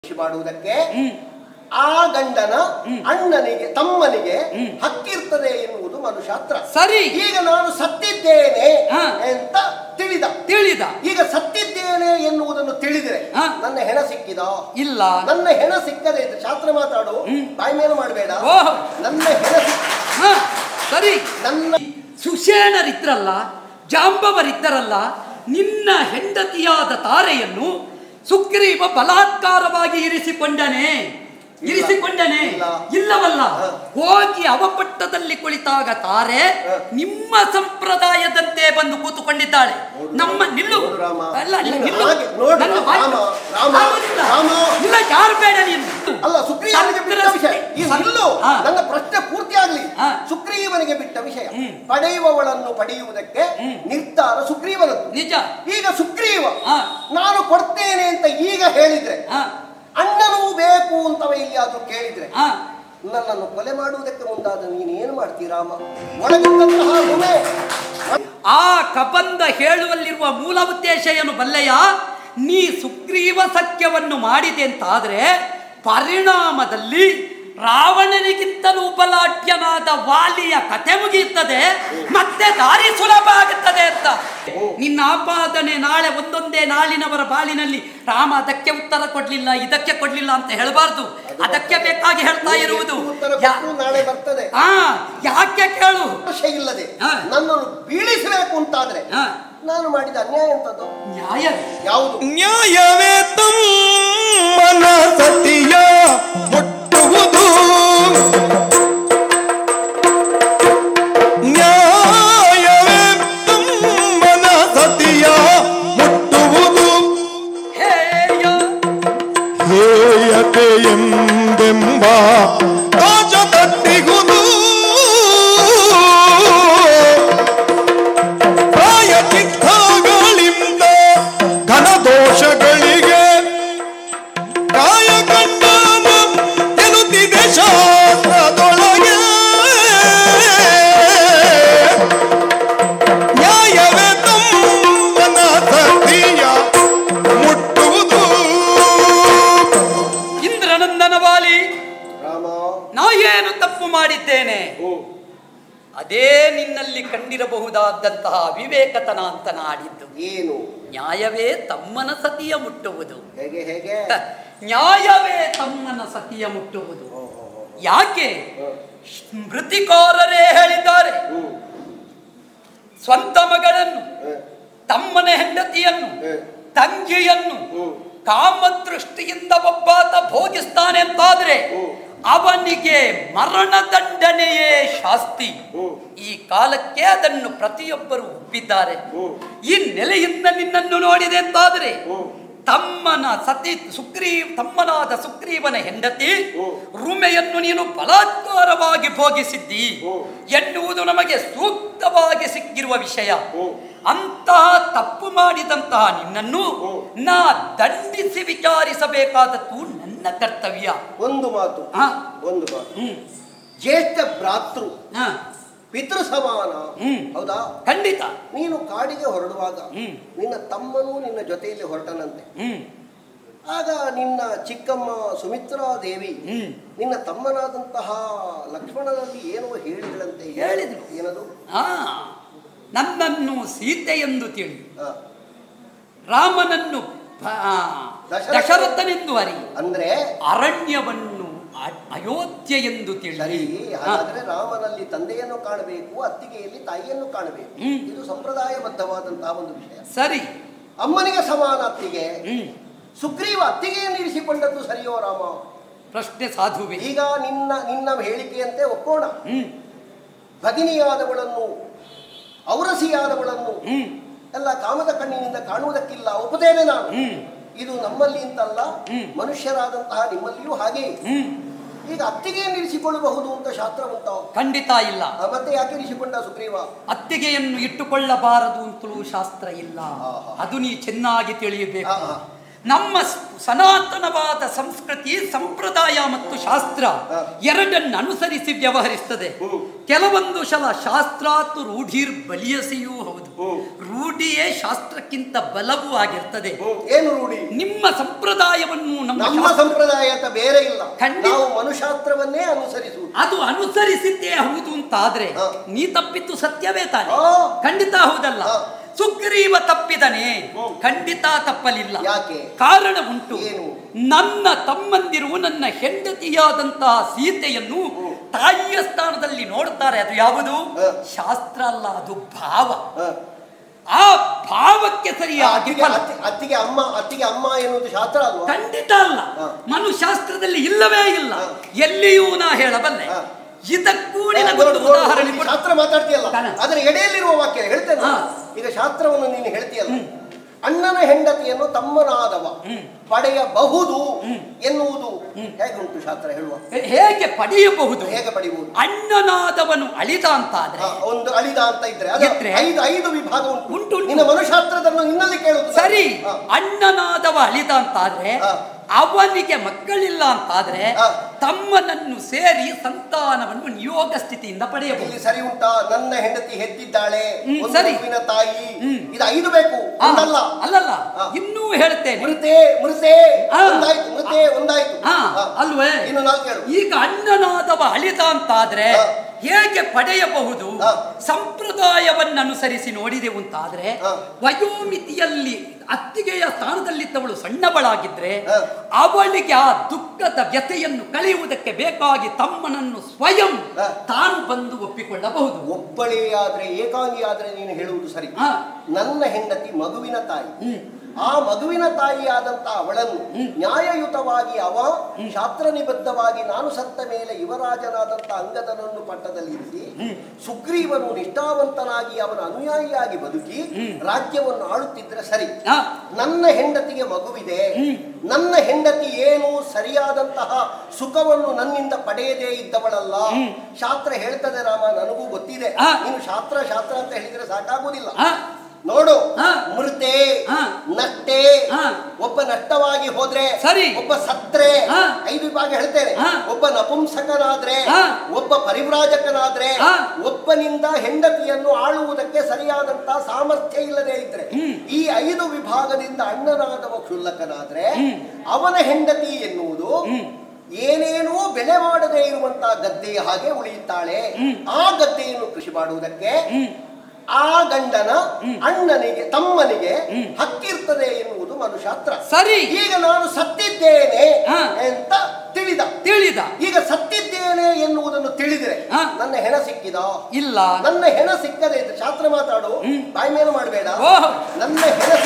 ಮಾಡುವುದಕ್ಕೆ ಆ ಗಂಡನ ಅಣ್ಣನಿಗೆ ತಮ್ಮನಿಗೆ ಹಕ್ಕಿರ್ತದೆ ಎನ್ನುವುದು ಮನುಶಾಸ್ತ್ರ. ಸರಿ. ಈಗ ನಾನು ಸತ್ತಿದ್ದೇನೆ ಅಂತ ತಿಳಿದ ಈಗ ಸತ್ತಿದ್ದೇನೆ ಎನ್ನುವುದನ್ನು ತಿಳಿದರೆ ನನ್ನ ಹೆಣ ಸಿಕ್ಕಿದ ಇಲ್ಲ, ನನ್ನ ಹೆಣ ಸಿಕ್ಕದೆ ಇದ್ರೆ ಶಾಸ್ತ್ರ ಮಾತಾಡು, ಬಾಯಿ ಮೇಲೆ ಮಾಡಬೇಡ. ನನ್ನ ಹೆಣ ಸರಿ. ನನ್ನ ಸುಷೇಣರಿದ್ರಲ್ಲ, ಜಾಂಬವರಿದ್ದರಲ್ಲ, ನಿನ್ನ ಹೆಂಡತಿಯಾದ ತಾರೆಯನ್ನು ಸುಗ್ರೀವ ಬಲಾತ್ಕಾರವಾಗಿ ಇರಿಸಿಕೊಂಡನೆ. ಇಲ್ಲವಲ್ಲ, ಹೋಗಿ ಅವಪಟ್ಟದಲ್ಲಿ ಕುಳಿತಾಗ ತಾರೆ ನಿಮ್ಮ ಸಂಪ್ರದಾಯದಂತೆ ಬಂದು ಕೂತುಕೊಂಡಿದ್ದಾಳೆ. ನಮ್ಮ ನಿಲ್ಲು ಇಲ್ಲ, ಯಾರು ಬೇಡ ನೀನು. ಅಲ್ಲ, ಸುಗ್ರೀವನಿಗೆ ಬಿಟ್ಟ ವಿಷಯ. ನನ್ನ ಪ್ರಶ್ನೆ ಪೂರ್ತಿ ಆಗ್ಲಿ. ಸುಗ್ರೀವನಿಗೆ ಬಿಟ್ಟ ವಿಷಯ, ಪಡೆಯುವವಳನ್ನು ಪಡೆಯುವುದಕ್ಕೆ ನಿರ್ಧಾರ ಸುಗ್ರೀವನದ್ದು. ನಿಜ. ಈಗ ಸುಗ್ರೀವ ನಾನು ಕೊಡ್ತೇನೆ ಅಂತ ಈಗ ಹೇಳಿದ್ರೆ, ಅಣ್ಣನೂ ಬೇಕು ಅಂತವ ಎಲ್ಲಿಯಾದ್ರೂ ಕೇಳಿದ್ರೆ, ನನ್ನನ್ನು ಕೊಲೆ ಮಾಡುವುದಕ್ಕೆ ಮುಂದಾದ ನೀನೇನು ಮಾಡ್ತೀರಾಮ? ಒಳಗಿದ್ದಂತಹ ಗುಣೆ ಆ ಕಬಂಧ ಹೇಳುವಲ್ಲಿರುವ ಮೂಲ ಉದ್ದೇಶ ಏನು ಬಲ್ಲೆಯ? ನೀ ಸುಗ್ರೀವ ಸಖ್ಯವನ್ನು ಮಾಡಿದೆ ಅಂತಾದ್ರೆ ಪರಿಣಾಮದಲ್ಲಿ ರಾವಣನಿಗಿಂತಲೂ ಬಲಾಢ್ಯನಾದ ವಾಲಿಯ ಕತೆ ಮುಗಿಯುತ್ತದೆ, ಮತ್ತೆ ದಾರಿ ಸುಲಭ ಆಗುತ್ತದೆ ಅಂತ. ನಿನ್ನ ಆಪಾದನೆ ನಾಳೆ ಒಂದೊಂದೇ ನಾಳಿನವರ ಬಾಳಿನಲ್ಲಿ ರಾಮ ಅದಕ್ಕೆ ಉತ್ತರ ಕೊಡ್ಲಿಲ್ಲ, ಇದಕ್ಕೆ ಕೊಡ್ಲಿಲ್ಲ ಅಂತ ಹೇಳಬಾರ್ದು. ಅದಕ್ಕೆ ಬೇಕಾಗಿ ಹೇಳ್ತಾ ಇರುವುದು. ನಾಳೆ ಬರ್ತದೆ. ಯಾಕೆ ಕೇಳು. ಇಲ್ಲದೆ ನನ್ನನ್ನು ಬೀಳಿಸಬೇಕು ಅಂತಾದ್ರೆ ನಾನು ಮಾಡಿದ ಅನ್ಯಾಯ ಎಂತದ್ದು? ನ್ಯಾಯವೇ ಯಾವುದು? ನ್ಯಾಯವೇ ತಮ್ಮನ ಸತಿಯ ಮುಟ್ಟುವುದು, ನ್ಯಾಯವೇ ತಮ್ಮನ ಸತಿಯ ಮುಟ್ಟುವುದು, ಹೇಯತೆ ಎಂದೆಂಬ ಕಾಚ ತಟ್ಟಿಗುವುದು, ಚಿತ್ತಗಳಿಂದ ಘನದೋಷಗಳಿಗೆ ಕಾಯ ಕಂಡನ ಎನ್ನುತ್ತಿದೆ ಶಾಸ್ತ್ರದೊಳಗೆ. ನ್ಯಾಯವೇ ತಮ್ಮನ ಸತಿಯ ಮುಟ್ಟುವುದು. ಇಂದ್ರನಂದನ ವಾಲಿ, ರಾಮ, ನಾ ಏನು ತಪ್ಪು ಮಾಡಿದ್ದೇನೆ? ಅದೇ ನಿನ್ನಲ್ಲಿ ಕಂಡಿರಬಹುದಾದಂತಹ ವಿವೇಕತನ ಅಂತ ನಾಡಿದ್ದು. ಏನು? ನ್ಯಾಯವೇ ತಮ್ಮನ ಸತಿಯ ಮುಟ್ಟುವುದು. ಹೇಗೆ ಹೇಗೆ? ನ್ಯಾಯವೇ ತಮ್ಮನ ಸತಿಯ ಮುಟ್ಟುವುದು. ಯಾಕೆ? ಸ್ಮೃತಿಕಾರರೇ ಹೇಳಿದ್ದಾರೆ, ಸ್ವಂತ ಮಗಳನ್ನು, ತಮ್ಮನ ಹೆಂಡತಿಯನ್ನು, ತಂಗಿಯನ್ನು ಕಾಮದೃಷ್ಟಿಯಿಂದ ಒಬ್ಬಾತ ಭೋಗಿಸ್ತಾನೆ ಅಂತಾದ್ರೆ ಅವನಿಗೆ ಮರಣದಂಡನೆಯೇ ಶಾಸ್ತಿ. ಈ ಕಾಲಕ್ಕೆ ಅದನ್ನು ಪ್ರತಿಯೊಬ್ಬರು ಒಪ್ಪಿದ್ದಾರೆ. ಈ ನೆಲೆಯಿಂದ ನಿನ್ನನ್ನು ನೋಡಿದೆ ಅಂತಾದರೆ ತಮ್ಮನಾದ ಸುಗ್ರೀವನ ಹೆಂಡತಿ ರುಮೆಯನ್ನು ನೀನು ಬಲಾತ್ಕಾರವಾಗಿ ಭೋಗಿಸಿದ್ದಿ ಎನ್ನುವುದು ನಮಗೆ ಸೂಕ್ತವಾಗಿ ಸಿಕ್ಕಿರುವ ವಿಷಯ. ಅಂತಹ ತಪ್ಪು ಮಾಡಿದಂತಹ ನಿನ್ನನ್ನು ನಾ ದಂಡಿಸಿ ವಿಚಾರಿಸಬೇಕಾದದ್ದು ನನ್ನ ಕರ್ತವ್ಯ. ಒಂದು ಮಾತು. ಜ್ಯೇಷ್ಠ ಭ್ರಾತೃ ಪಿತೃ ಸಮಾನ, ಹೌದಾ? ಖಂಡಿತ. ನೀನು ಕಾಡಿಗೆ ಹೊರಡುವಾಗ ನಿನ್ನ ತಮ್ಮನು ನಿನ್ನ ಜೊತೆಯಲ್ಲಿ ಹೊರಟನಂತೆ. ಆಗ ನಿನ್ನ ಚಿಕ್ಕಮ್ಮ ಸುಮಿತ್ರಾ ದೇವಿ ನಿನ್ನ ತಮ್ಮನಾದಂತಹ ಲಕ್ಷ್ಮಣನಲ್ಲಿ ಏನೋ ಹೇಳಿದಳಂತೆ. ಹೇಳಿದ್ರು. ಏನದು? ನನ್ನನ್ನು ಸೀತೆ ಎಂದು ತಿಳಿ, ರಾಮನನ್ನು ದಶರಥನೆಂದು ಅರಿ, ಅಂದ್ರೆ ಅರಣ್ಯವನ್ನು ಅಯೋಧ್ಯೆ ಎಂದು ತಿಳಿ. ಸರಿ, ಹಾಗಾದ್ರೆ ರಾಮನಲ್ಲಿ ತಂದೆಯನ್ನು ಕಾಣಬೇಕು, ಅತ್ತಿಗೆಯಲ್ಲಿ ತಾಯಿಯನ್ನು ಕಾಣಬೇಕು. ಇದು ಸಂಪ್ರದಾಯಬದ್ಧವಾದಂತಹ ಒಂದು ವಿಷಯ. ಸರಿ. ಅಮ್ಮನಿಗೆ ಸಮಾನ ಅತ್ತಿಗೆ. ಸುಗ್ರೀವ ಅತ್ತಿಗೆಯನ್ನು ಇರಿಸಿಕೊಂಡದ್ದು ಸರಿಯೋ ರಾಮ? ಪ್ರಶ್ನೆ ಸಾಧುವೆ. ಈಗ ನಿನ್ನ ಹೇಳಿಕೆಯಂತೆ ಒಪ್ಪೋಣ. ಭಗಿನಿಯಾದವಳನ್ನು, ಔರಸಿಯಾದವಳನ್ನು ಎಲ್ಲ ಕಾಮದ ಕಣ್ಣಿನಿಂದ ಕಾಣುವುದಕ್ಕಿಲ್ಲ, ಒಪ್ಪುತ್ತೇನೆ ನಾನು. ಇದು ನಮ್ಮಲ್ಲಿ ಅಂತಲ್ಲ, ಮನುಷ್ಯರಾದಂತಹ ನಿಮ್ಮಲ್ಲಿಯೂ ಹಾಗೆ. ಈಗ ಅತ್ತಿಗೆಯನ್ನು ಇರಿಸಿಕೊಳ್ಳಬಹುದು ಅಂತ ಶಾಸ್ತ್ರ ಉಂಟೋ? ಖಂಡಿತ ಇಲ್ಲ. ಮತ್ತೆ ಯಾಕೆ ಇರಿಸಿಕೊಂಡ ಸುಗ್ರೀವ? ಅತ್ತಿಗೆಯನ್ನು ಇಟ್ಟುಕೊಳ್ಳಬಾರದು ಅಂತಲೂ ಶಾಸ್ತ್ರ ಇಲ್ಲ. ಅದು ನೀ ಚೆನ್ನಾಗಿ ತಿಳಿಯಬೇಕು. ನಮ್ಮ ಸನಾತನವಾದ ಸಂಸ್ಕೃತಿ ಸಂಪ್ರದಾಯ ಮತ್ತು ಶಾಸ್ತ್ರ ಎರಡನ್ನು ಅನುಸರಿಸಿ ವ್ಯವಹರಿಸ್ತದೆ. ಕೆಲವೊಂದು ಸಲ ಶಾಸ್ತ್ರಾತ್ ರೂಢಿರ್ ಬಲಿಯಸಿಯೂ ಹೌದು. ರೂಢಿಯೇ ಶಾಸ್ತ್ರಕ್ಕಿಂತ ಬಲವೂ ಆಗಿರ್ತದೆ. ಏನು ರೂಢಿ? ನಿಮ್ಮ ಸಂಪ್ರದಾಯವನ್ನು ನಮ್ಮ ಸಂಪ್ರದಾಯ ಅಂತ ಬೇರೆ ಇಲ್ಲ, ನಾವು ಮನುಶಾಸ್ತ್ರವನ್ನೇ ಅನುಸರಿಸುವುದು. ಅದು ಅನುಸರಿಸಿದ್ದೇ ಹೌದು ಅಂತಾದ್ರೆ ನೀ ತಪ್ಪಿದ್ದು ಸತ್ಯವೇ ತಾನೆ? ಖಂಡಿತ ಹೌದಲ್ಲ. ಸುಗ್ರೀವ ತಪ್ಪಿದನೆ, ಖಂಡಿತ ತಪ್ಪಲಿಲ್ಲ. ಯಾಕೆ? ಕಾರಣ ಉಂಟು. ಏನು? ನನ್ನ ತಮ್ಮಂದಿರು ನನ್ನ ಹೆಂಡತಿಯಾದಂತಹ ಸೀತೆಯನ್ನು ತಾಯಿಯ ಸ್ಥಾನದಲ್ಲಿ ನೋಡ್ತಾರೆ. ಅದು ಯಾವುದು? ಶಾಸ್ತ್ರ ಅಲ್ಲ, ಅದು ಭಾವ. ಆ ಭಾವಕ್ಕೆ ಸರಿಯಾಗಿ ಅತ್ತಿಗೆ ಅಮ್ಮ ಎನ್ನುವುದು ಶಾಸ್ತ್ರ ಅಲ್ವಾ? ಖಂಡಿತ ಅಲ್ಲ. ಮನುಶಾಸ್ತ್ರದಲ್ಲಿ ಇಲ್ಲವೇ ಇಲ್ಲ. ಎಲ್ಲಿಯೂ ನಾ ಹೇಳಬಲ್ಲೆ. ಇದಕ್ಕೂ ನಿನಗೊಂದು ಉದಾಹರಣೆ. ಶಾಸ್ತ್ರ ಮಾತಾಡ್ತೀಯಲ್ಲ, ಅದರ ಎಡೆಯಲ್ಲಿರುವ ವಾಕ್ಯ ಹೇಳ್ತೇನೆ. ಈಗ ಶಾಸ್ತ್ರವನ್ನು ನೀನು ಹೇಳ್ತೀಯಲ್ಲ, ಅಣ್ಣನ ಹೆಂಡತಿಯನ್ನು ತಮ್ಮನಾದವ ಪಡೆಯಬಹುದು ಎನ್ನುವುದು ಹೇಗುಂಟು ಶಾಸ್ತ್ರ ಹೇಳುವ? ಹೇಗೆ ಪಡೆಯಬಹುದು? ಹೇಗೆ ಪಡೆಯಬಹುದು? ಅಣ್ಣನಾದವನು ಅಳಿದ ಅಂತ ಆದ್ರೆ, ಒಂದು ಅಳಿದ ಅಂತ ಇದ್ರೆ ಐದು ವಿಭಾಗ ಉಂಟು. ನಿನ್ನ ಮನುಶಾಸ್ತ್ರದನ್ನು ನಿನ್ನಲ್ಲಿ ಕೇಳುವುದು ಸರಿ. ಅಣ್ಣನಾದವ ಅಳಿದ ಅಂತಾದ್ರೆ, ಅವನಿಗೆ ಮಕ್ಕಳಿಲ್ಲ ಅಂತಾದ್ರೆ ತಮ್ಮನನ್ನು ಸೇರಿ ಸಂತಾನವನ್ನು ನಿಯೋಗ ಸ್ಥಿತಿಯಿಂದ ಪಡೆಯಬಹುದು. ಸರಿ ಉಂಟಾ? ನನ್ನ ಹೆಂಡತಿ ಹೆತ್ತಿದ್ದಾಳೆ, ಸರಿ, ತಾಯಿ, ಇದು 5 ಬೇಕು ಅಲ್ಲಲ್ಲ. ಇನ್ನೂ ಹೇಳ್ತೇನೆ. ಒಂದಾಯ್ತು ಅಲ್ವೇ? ಇನ್ನು ನಾವು ಕೇಳು. ಈಗ ಅಣ್ಣನಾದವ ಅಳಿದ ಅಂತಾದ್ರೆ ಹೇಗೆ ಪಡೆಯಬಹುದು? ಸಂಪ್ರದಾಯವನ್ನು ಅನುಸರಿಸಿ ನೋಡಿದೆವು ಅಂತಾದ್ರೆ, ವಯೋಮಿತಿಯಲ್ಲಿ ಅತ್ತಿಗೆಯ ಸ್ಥಾನದಲ್ಲಿದ್ದವಳು ಸಣ್ಣವಳಾಗಿದ್ರೆ ಅವಳಿಗೆ ಆ ದುಃಖದ ವ್ಯಥೆಯನ್ನು ಕಳೆಯುವುದಕ್ಕೆ ಬೇಕಾಗಿ ತಮ್ಮನನ್ನು ಸ್ವಯಂ ತಾನು ಬಂದು ಒಪ್ಪಿಕೊಳ್ಳಬಹುದು. ಒಬ್ಬಳೇ ಆದ್ರೆ, ಏಕಾಂಗಿ ಆದ್ರೆ ನೀನು ಹೇಳುವುದು ಸರಿ. ನನ್ನ ಹೆಂಡತಿ ಮಗುವಿನ ತಾಯಿ, ಆ ಮಗುವಿನ ತಾಯಿಯಾದಂತಹ ಅವಳನ್ನು ನ್ಯಾಯಯುತವಾಗಿ ಶಾಸ್ತ್ರ ನಿಬದ್ಧವಾಗಿ ನಾನು ಸತ್ತ ಮೇಲೆ ಯುವರಾಜನಾದಂತಹ ಅಂಗದನನ್ನು ಪಟ್ಟದಲ್ಲಿ ಇರಿಸಿ ಸುಗ್ರೀವನು ನಿಷ್ಠಾವಂತನಾಗಿ ಅವನ ಅನುಯಾಯಿಯಾಗಿ ಬದುಕಿ ರಾಜ್ಯವನ್ನು ಆಳುತ್ತಿದ್ರೆ ಸರಿ. ನನ್ನ ಹೆಂಡತಿಗೆ ಮಗುವಿದೆ, ನನ್ನ ಹೆಂಡತಿ ಏನು ಸರಿಯಾದಂತಹ ಸುಖವನ್ನು ನನ್ನಿಂದ ಪಡೆಯದೇ ಇದ್ದವಳಲ್ಲ. ಶಾಸ್ತ್ರ ಹೇಳ್ತದೆ ರಾಮ, ನನಗೂ ಗೊತ್ತಿದೆ. ನೀನು ಶಾಸ್ತ್ರ ಅಂತ ಹೇಳಿದ್ರೆ ಸಾಕಾಗುವುದಿಲ್ಲ. ನೋಡು, ಮೃತೆ ನಷ್ಟೇ, ಒಬ್ಬ ನಷ್ಟವಾಗಿ ಹೋದ್ರೆ ಸರಿ, ಒಬ್ಬ ಸತ್ರೆ 5 ವಿಭಾಗ ಹೇಳ್ತೇನೆ. ಒಬ್ಬ ನಪುಂಸಕನಾದ್ರೆ, ಒಬ್ಬ ಪರಿವ್ರಾಜಕನಾದ್ರೆ, ಒಬ್ಬನಿಂದ ಹೆಂಡತಿಯನ್ನು ಆಳುವುದಕ್ಕೆ ಸರಿಯಾದಂತಹ ಸಾಮರ್ಥ್ಯ ಇಲ್ಲದೆ ಇದ್ರೆ, ಈ 5 ವಿಭಾಗದಿಂದ ಅಣ್ಣನಾದವ ಕ್ಷುಲ್ಲಕನಾದ್ರೆ ಅವನ ಹೆಂಡತಿ ಎನ್ನುವುದು ಏನೇನೂ ಬೆಳೆ ಮಾಡದೇ ಇರುವಂತಹ ಗದ್ದೆಯ ಹಾಗೆ ಉಳಿಯುತ್ತಾಳೆ. ಆ ಗದ್ದೆಯನ್ನು ಕೃಷಿ ಮಾಡುವುದಕ್ಕೆ ಆ ಗಂಡನ ಅಣ್ಣನಿಗೆ ತಮ್ಮನಿಗೆ ಹಕ್ಕಿರ್ತದೆ ಎನ್ನುವುದು ಮನುಶಾಸ್ತ್ರ. ಸರಿ. ಈಗ ನಾನು ಸತ್ತಿದ್ದೇನೆ ಅಂತ ತಿಳಿದ. ಈಗ ಸತ್ತಿದ್ದೇನೆ ಎನ್ನುವುದನ್ನು ತಿಳಿದ್ರೆ ನನ್ನ ಹೆಣ ಸಿಕ್ಕಿದ? ಇಲ್ಲ. ನನ್ನ ಹೆಣ ಸಿಕ್ಕದೆ ಇದ್ರೆ ಶಾಸ್ತ್ರ ಮಾತಾಡು, ಬಾಯಿ ಮೇಲೆ ಮಾಡಬೇಡ. ನನ್ನ